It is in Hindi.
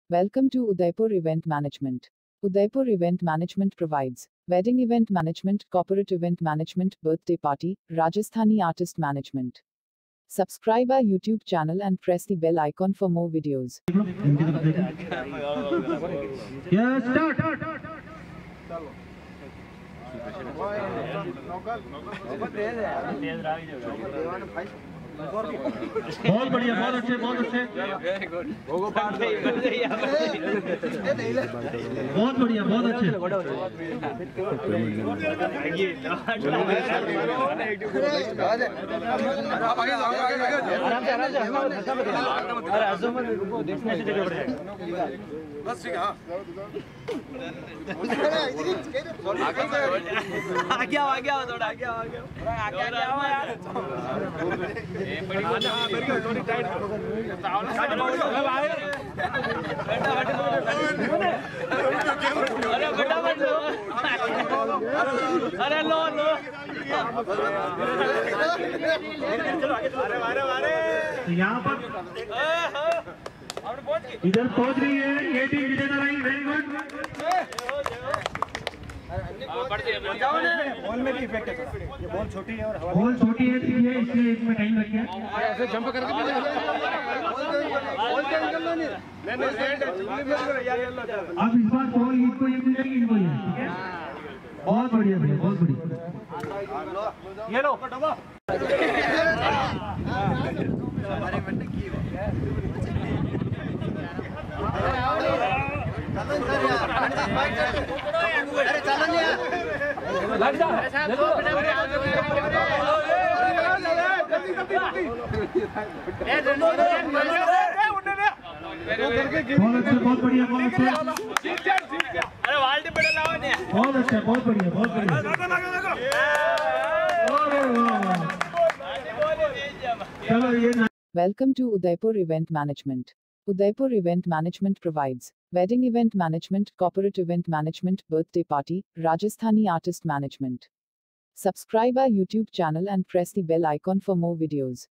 Welcome to Udaipur Event Management. Udaipur Event Management provides wedding event management, corporate event management, birthday party, Rajasthani artist management. Subscribe our YouTube channel and press the bell icon for more videos. Yes, start. बहुत बढ़िया, बहुत अच्छे, बहुत अच्छे, बहुत बढ़िया, बहुत अच्छे। बस ठीक है। आगे आओ थोड़ा आगे आओ यार। अरे लो यहाँ पर इधर पहुंच रही है ये टीम विजेता रही। Very good. बॉल में भी इफेक्ट है। ये बॉल छोटी है और बॉल छोटी है इसलिए इसमें टाइम लग गया। ऐसे जंप करके अब इस बार बॉल इनको ये मिलेगी, इनको ये, ठीक है। बहुत बढ़िया भैया, बहुत बढ़िया। ये लो बहुत बढ़िया, बहुत अच्छे। अरे वाल्टी पे लाओ ने बहुत अच्छा, बहुत बढ़िया, बहुत बढ़िया। चलो ये Welcome to Udaipur Event Management. Udaipur Event Management provides wedding event management, corporate event management, birthday party, Rajasthani artist management. Subscribe our YouTube channel and press the bell icon for more videos.